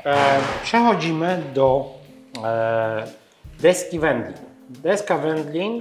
Przechodzimy do deski wędlin. Deska wędlin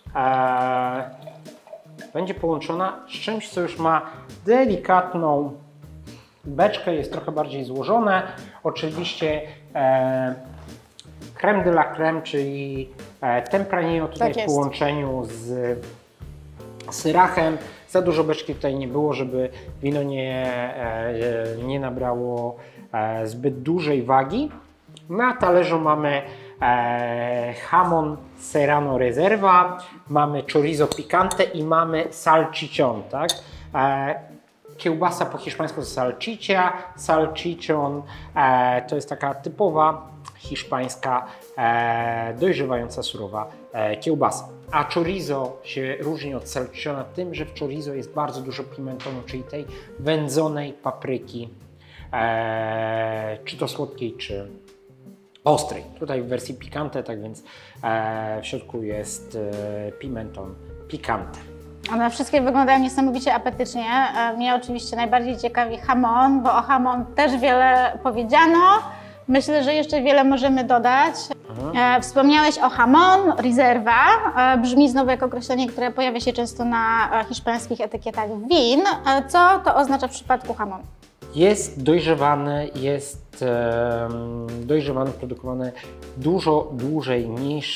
będzie połączona z czymś, co już ma delikatną beczkę, jest trochę bardziej złożone. Oczywiście crème de la crème, czyli Tempranillo tutaj w połączeniu z syrachem. Za dużo beczki tutaj nie było, żeby wino nie nabrało zbyt dużej wagi. Na talerzu mamy jamon serrano reserva, mamy chorizo picante i mamy salchichon, tak? Kiełbasa po hiszpańsku to salchicha, salchichon to jest taka typowa hiszpańska dojrzewająca surowa kiełbasa. A chorizo się różni od salchichona tym, że w chorizo jest bardzo dużo pimentonu, czyli tej wędzonej papryki, czy to słodkiej, czy ostrej. Tutaj w wersji picante, tak więc w środku jest pimenton picante. One wszystkie wyglądają niesamowicie apetycznie. Mnie oczywiście najbardziej ciekawi jamon, bo o jamon też wiele powiedziano. Myślę, że jeszcze wiele możemy dodać. Wspomniałeś o jamon reserva. Brzmi znowu jak określenie, które pojawia się często na hiszpańskich etykietach win. Co to oznacza w przypadku jamonu? Jest dojrzewany, produkowany dużo dłużej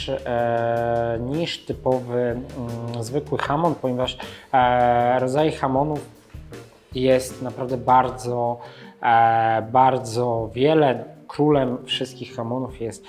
niż typowy zwykły jamon, ponieważ rodzaj jamonów jest naprawdę bardzo wiele. Królem wszystkich jamonów jest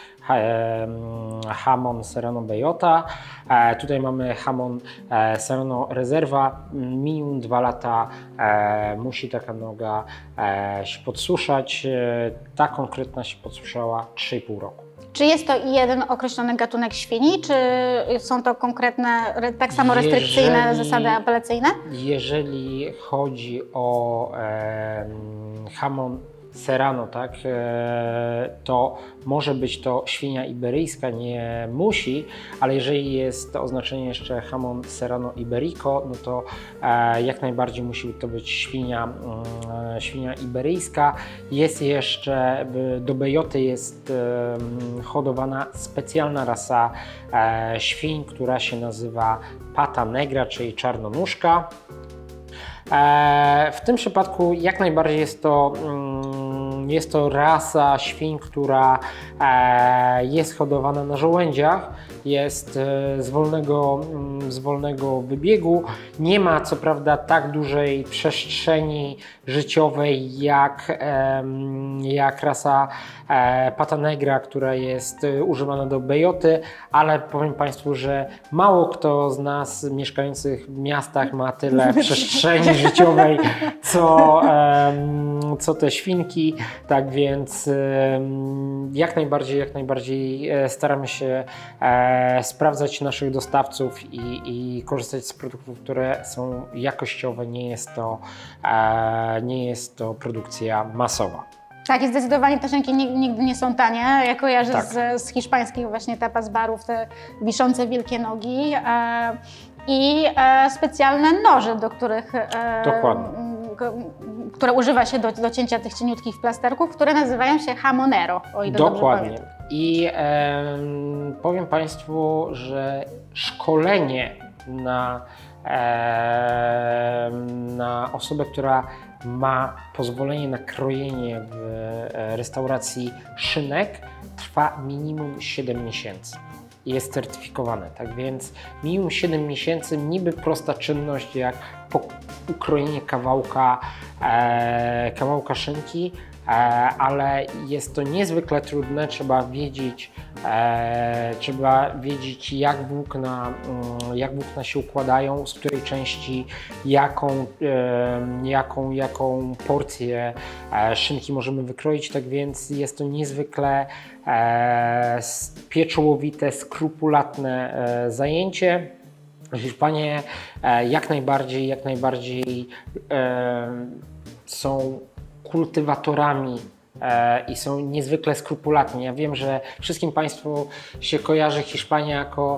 jamon serrano bellota. Tutaj mamy jamon serrano reserva. Minimum 2 lata musi taka noga się podsuszać. Ta konkretna się podsuszała 3,5 roku. Czy jest to jeden określony gatunek świni, czy są to konkretne, tak samo restrykcyjne zasady apelacyjne? Jeżeli chodzi o jamon serrano, tak, to może być to świnia iberyjska, nie musi, ale jeżeli jest to oznaczenie jeszcze jamon serrano iberico, no to jak najbardziej musi to być świnia iberyjska. Jest jeszcze, do belloty jest hodowana specjalna rasa świń, która się nazywa pata negra, czyli czarnonóżka. W tym przypadku jak najbardziej jest to rasa świń, która jest hodowana na żołędziach, jest z wolnego wybiegu. Nie ma co prawda tak dużej przestrzeni życiowej jak rasa pata negra, która jest używana do belloty, ale powiem Państwu, że mało kto z nas mieszkających w miastach ma tyle przestrzeni życiowej, co te świnki. Tak więc jak najbardziej staramy się sprawdzać naszych dostawców i korzystać z produktów, które są jakościowe. Nie jest to produkcja masowa. Tak, i zdecydowanie te szynki nigdy nie są tanie. Ja kojarzę z hiszpańskich właśnie tapas barów te wiszące wielkie nogi i specjalne noże, do których które używa się do cięcia tych cieniutkich plasterków, które nazywają się jamonero, o ile dobrze pamiętam. I powiem Państwu, że szkolenie na osobę, która ma pozwolenie na krojenie w restauracji szynek, trwa minimum 7 miesięcy. Jest certyfikowane, tak więc minimum 7 miesięcy, niby prosta czynność jak ukrojenie kawałka szynki, ale jest to niezwykle trudne. Trzeba wiedzieć jak włókna się układają, z której części jaką porcję szynki możemy wykroić, tak więc jest to niezwykle pieczołowite, skrupulatne zajęcie. Hiszpanie jak najbardziej są kultywatorami i są niezwykle skrupulatni. Ja wiem, że wszystkim Państwu się kojarzy Hiszpania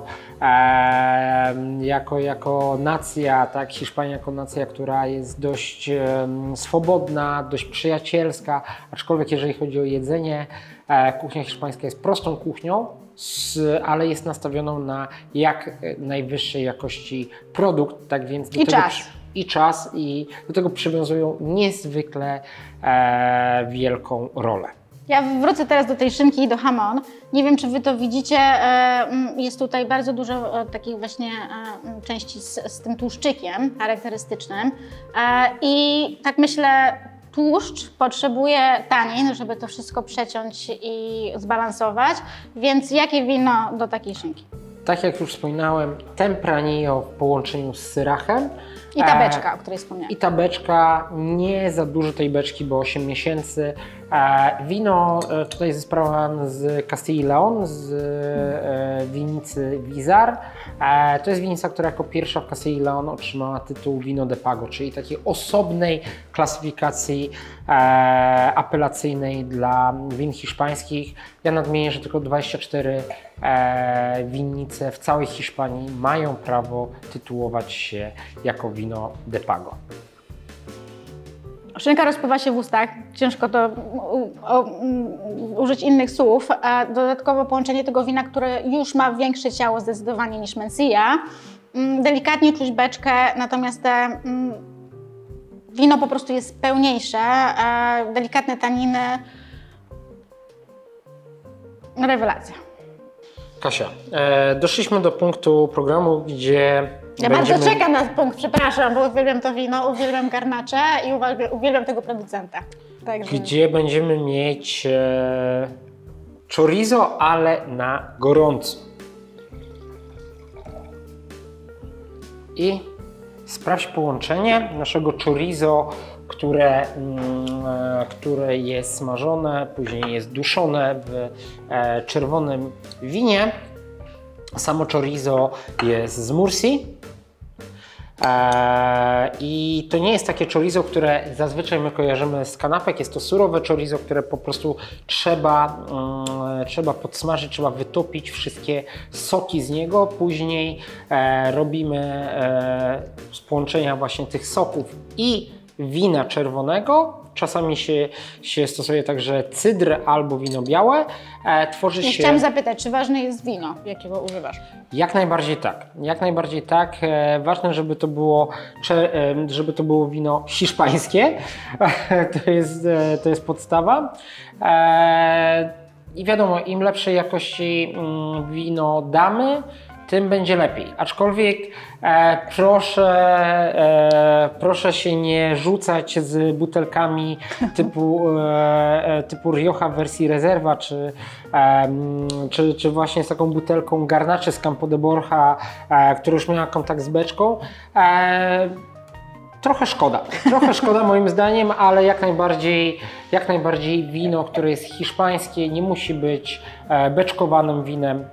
jako nacja, tak? Hiszpania jako nacja, która jest dość swobodna, dość przyjacielska, aczkolwiek jeżeli chodzi o jedzenie, kuchnia hiszpańska jest prostą kuchnią, ale jest nastawioną na jak najwyższej jakości produkt, tak więc do tego i do tego przywiązują niezwykle wielką rolę. Ja wrócę teraz do tej szynki i do hamon. Nie wiem, czy Wy to widzicie, jest tutaj bardzo dużo takich właśnie części z tym tłuszczykiem charakterystycznym i tak myślę, tłuszcz potrzebuje tanin, żeby to wszystko przeciąć i zbalansować, więc jakie wino do takiej szynki? Tak jak już wspominałem, Tempranillo w połączeniu z Syrachem. I ta beczka, o której wspomniałem. I ta beczka, nie za dużo tej beczki, bo 8 miesięcy. Wino tutaj zesprawiam z Castilla y León, z winnicy Vizar. To jest winnica, która jako pierwsza w Castilla y León otrzymała tytuł Vino de Pago, czyli takiej osobnej klasyfikacji apelacyjnej dla win hiszpańskich. Ja nadmienię, że tylko 24 winnice w całej Hiszpanii mają prawo tytułować się jako Vino de Pago. Szynka rozpływa się w ustach, ciężko to użyć innych słów, a dodatkowo połączenie tego wina, które już ma większe ciało zdecydowanie niż Mencía. Delikatnie czuć beczkę, natomiast wino po prostu jest pełniejsze, delikatne taniny. Rewelacja. Kasia, doszliśmy do punktu programu, gdzie bardzo czekam na punkt, przepraszam, bo uwielbiam to wino, uwielbiam garnacze i uwielbiam tego producenta. Także... Gdzie będziemy mieć chorizo, ale na gorąco. I sprawdź połączenie naszego chorizo, które jest smażone, później jest duszone w czerwonym winie. Samo chorizo jest z Mursi. I to nie jest takie chorizo, które zazwyczaj my kojarzymy z kanapek. Jest to surowe chorizo, które po prostu trzeba podsmażyć, trzeba wytopić wszystkie soki z niego. Później robimy z połączenia właśnie tych soków i wina czerwonego. Czasami się stosuje także cydr albo wino białe. Chciałam zapytać, czy ważne jest wino, jakiego używasz? Jak najbardziej tak. Jak najbardziej tak. Ważne, żeby to było wino hiszpańskie. To jest podstawa. I wiadomo, im lepszej jakości wino damy, tym będzie lepiej. Aczkolwiek proszę się nie rzucać z butelkami typu Rioja w wersji rezerwa, czy właśnie z taką butelką garnaczy z Campo de Borja, która już miała kontakt z beczką. Trochę szkoda moim zdaniem, ale jak najbardziej wino, które jest hiszpańskie, nie musi być beczkowanym winem.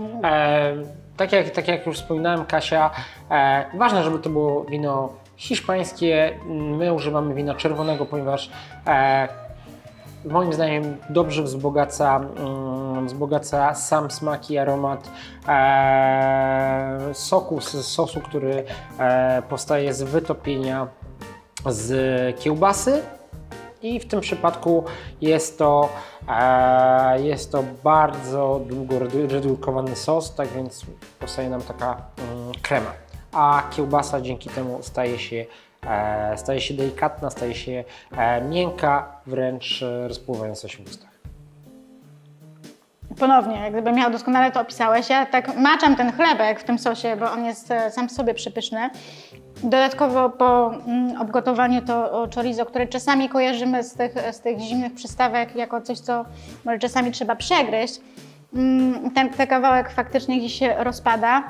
Tak jak już wspominałem, Kasia, ważne, żeby to było wino hiszpańskie. My używamy wina czerwonego, ponieważ moim zdaniem dobrze wzbogaca sam smak i aromat sosu, który powstaje z wytopienia z kiełbasy. I w tym przypadku jest to bardzo długo redukowany sos, tak więc powstaje nam taka krema. A kiełbasa dzięki temu staje się delikatna, staje się miękka, wręcz rozpływająca się w ustach. Ponownie, jak gdyby miał doskonale to opisałeś. Ja tak maczam ten chlebek w tym sosie, bo on jest sam w sobie przepyszny. Dodatkowo po obgotowaniu to chorizo, które czasami kojarzymy z tych zimnych przystawek jako coś, co może czasami trzeba przegryźć. Ten kawałek faktycznie gdzieś się rozpada.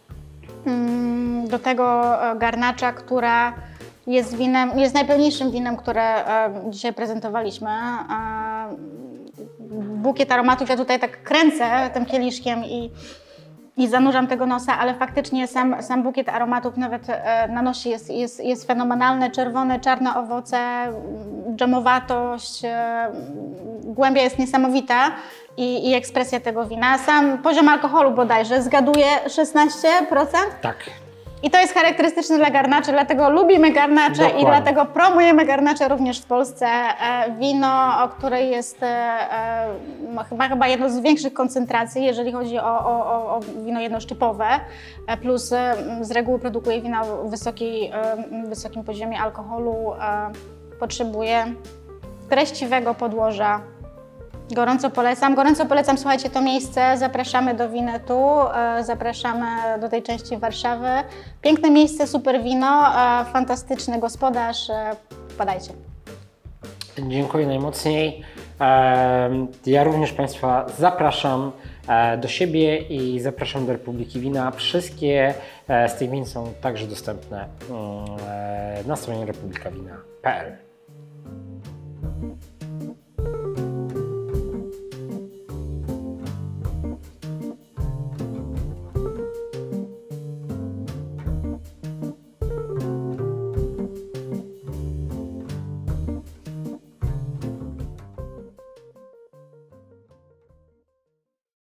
Do tego garnacza, która jest najpełniejszym winem, które dzisiaj prezentowaliśmy. Bukiet aromatów, ja tutaj tak kręcę tym kieliszkiem i i zanurzam tego nosa, ale faktycznie sam bukiet aromatów nawet na nosie jest fenomenalny. Czerwone, czarne owoce, dżemowatość, głębia jest niesamowita i ekspresja tego wina. Sam poziom alkoholu bodajże zgaduję 16%. Tak. I to jest charakterystyczne dla garnaczy, dlatego lubimy garnacze. Dokładnie. I dlatego promujemy garnacze również w Polsce. Wino, o której jest chyba jedno z większych koncentracji, jeżeli chodzi o wino jednoszczypowe, plus z reguły produkuje wina o wysokim poziomie alkoholu, potrzebuje treściwego podłoża. Gorąco polecam, słuchajcie, to miejsce, zapraszamy do Winetu, zapraszamy do tej części Warszawy. Piękne miejsce, super wino, fantastyczny gospodarz, wpadajcie. Dziękuję najmocniej. Ja również Państwa zapraszam do siebie i zapraszam do Republiki Wina. Wszystkie z tych win są także dostępne na stronie republikawina.pl.